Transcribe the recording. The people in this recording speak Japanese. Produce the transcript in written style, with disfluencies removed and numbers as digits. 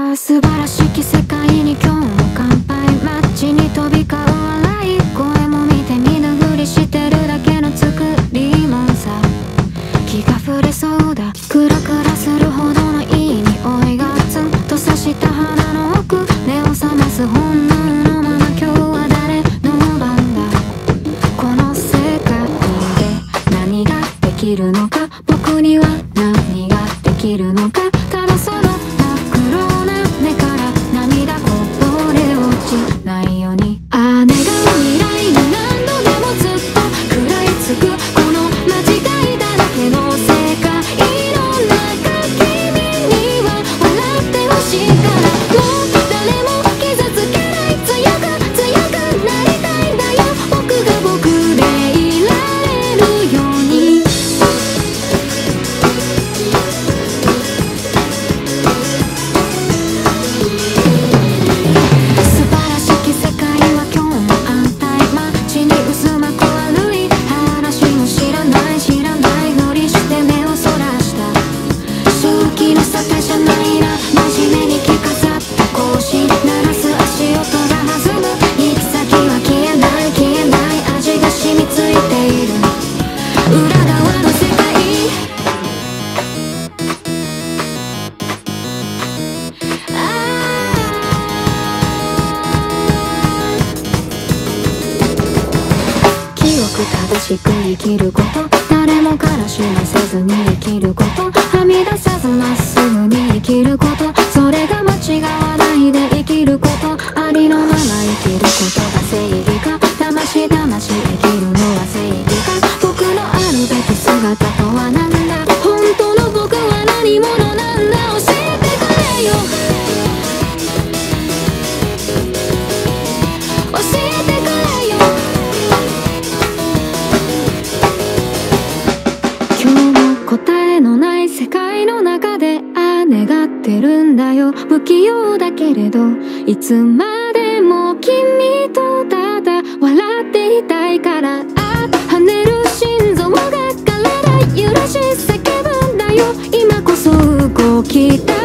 ああ素晴らしき世界に今日も乾杯。街に飛び交う笑い声も見て見ぬふりしてるだけの作りもんさ。気が触れそうだ、クラクラするほどのいい匂いがツンと刺した鼻の奥、目を覚ます本能のまま今日は誰の番だ。この世界で何ができるのか、僕には何ができるのか。ただその真っ黒な目から涙こぼれ落ちないように。ああ願う未来に何度でもずっと食らいつくこの間違いだらけの世界の中、君には笑ってほしいから。もう誰も傷つけない、強く強くなりたいんだよ。僕が僕でいられるように。素晴らしき世界は今日も安泰。街に渦巻く悪い話も知らない知らないふりして目をそらした。正気の沙汰じゃないな、真面目に着飾った格子鳴らす足音が弾む。行き先は消えない消えない味が染みついている裏側の世界。清く正しく生きること、誰もからしませずに生きること、はみ出さずまっすぐに生きること、それが間違わないで生きること、ありのまま生きることが正義か。魂魂生きるのは正義か。僕のあるべき姿とは何だ、本当の僕は何者なんだ。教えてくれよ教えてくれよ。今日も答えのない世界の中でああ願ってるんだよ。不器用だけれどいつまでも君とただ笑っていたいから。ああ跳ねる心臓が体揺らし叫ぶんだよ。今こそ動きたい。